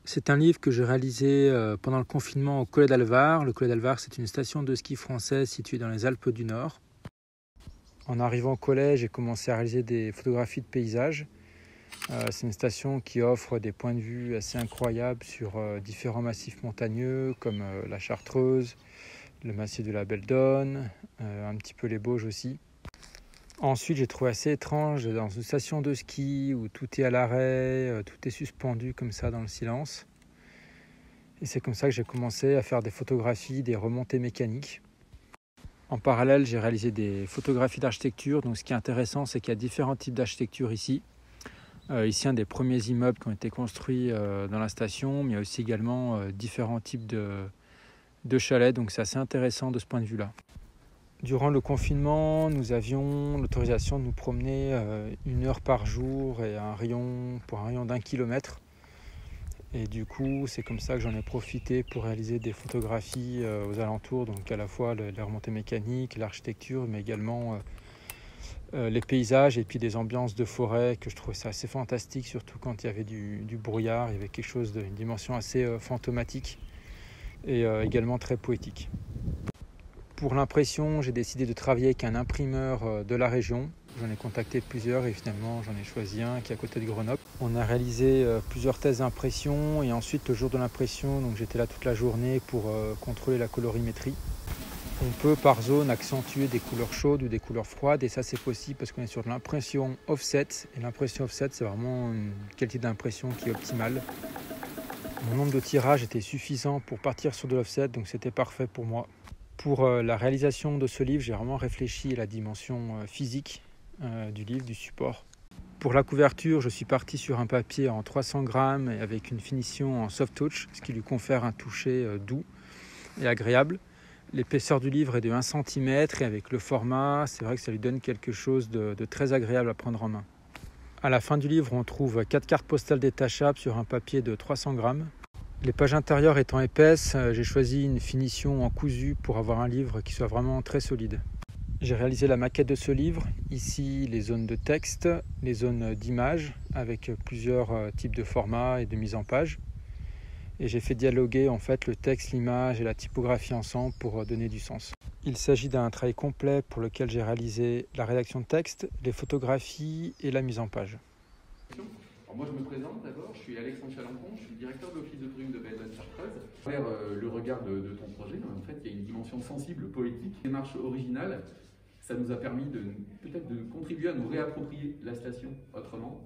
C'est un livre que j'ai réalisé pendant le confinement au Collet d'Alvar. Le Collet d'Alvar, c'est une station de ski française située dans les Alpes du Nord. En arrivant au Collet, j'ai commencé à réaliser des photographies de paysages. C'est une station qui offre des points de vue assez incroyables sur différents massifs montagneux comme la Chartreuse, le massif de la Belle d'Aune, un petit peu les Bauges aussi. Ensuite, j'ai trouvé assez étrange dans une station de ski où tout est à l'arrêt, tout est suspendu comme ça dans le silence. Et c'est comme ça que j'ai commencé à faire des photographies, des remontées mécaniques. En parallèle, j'ai réalisé des photographies d'architecture. Donc, ce qui est intéressant, c'est qu'il y a différents types d'architecture ici. Ici, un des premiers immeubles qui ont été construits dans la station, mais il y a aussi également différents types de chalets. Donc, c'est assez intéressant de ce point de vue-là. Durant le confinement, nous avions l'autorisation de nous promener 1 heure par jour et pour un rayon d'1 kilomètre. Et du coup, c'est comme ça que j'en ai profité pour réaliser des photographies aux alentours, donc à la fois les remontées mécaniques, l'architecture, mais également les paysages et puis des ambiances de forêt que je trouvais ça assez fantastique, surtout quand il y avait du brouillard, il y avait quelque chose d'une dimension assez fantomatique et également très poétique. Pour l'impression, j'ai décidé de travailler avec un imprimeur de la région. J'en ai contacté plusieurs et finalement j'en ai choisi un qui est à côté de Grenoble. On a réalisé plusieurs tests d'impression et ensuite le jour de l'impression, donc j'étais là toute la journée pour contrôler la colorimétrie. On peut par zone accentuer des couleurs chaudes ou des couleurs froides et ça c'est possible parce qu'on est sur de l'impression offset et l'impression offset c'est vraiment une qualité d'impression qui est optimale. Mon nombre de tirages était suffisant pour partir sur de l'offset donc c'était parfait pour moi. Pour la réalisation de ce livre, j'ai vraiment réfléchi à la dimension physique du livre, du support. Pour la couverture, je suis parti sur un papier en 300 grammes et avec une finition en soft touch, ce qui lui confère un toucher doux et agréable. L'épaisseur du livre est de 1 cm et avec le format, c'est vrai que ça lui donne quelque chose de très agréable à prendre en main. À la fin du livre, on trouve 4 cartes postales détachables sur un papier de 300 grammes. Les pages intérieures étant épaisses, j'ai choisi une finition en cousu pour avoir un livre qui soit vraiment très solide. J'ai réalisé la maquette de ce livre, ici les zones de texte, les zones d'images avec plusieurs types de formats et de mise en page. Et j'ai fait dialoguer en fait le texte, l'image et la typographie ensemble pour donner du sens. Il s'agit d'un travail complet pour lequel j'ai réalisé la rédaction de texte, les photographies et la mise en page. Alors moi je me présente d'abord, je suis Alexandre Chalençon, je suis le directeur de l'office de tourisme de Belle d'Aune Chartreuse. Vers le regard de ton projet, en fait il y a une dimension sensible, poétique, une démarche originale. Ça nous a permis peut-être de contribuer à nous réapproprier la station autrement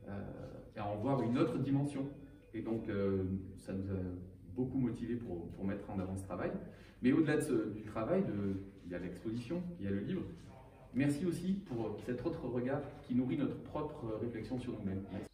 et à en voir une autre dimension. Et donc ça nous a beaucoup motivés pour mettre en avant ce travail. Mais au-delà du travail, il y a l'exposition, il y a le livre. Merci aussi pour cet autre regard qui nourrit notre propre réflexion sur nous-mêmes.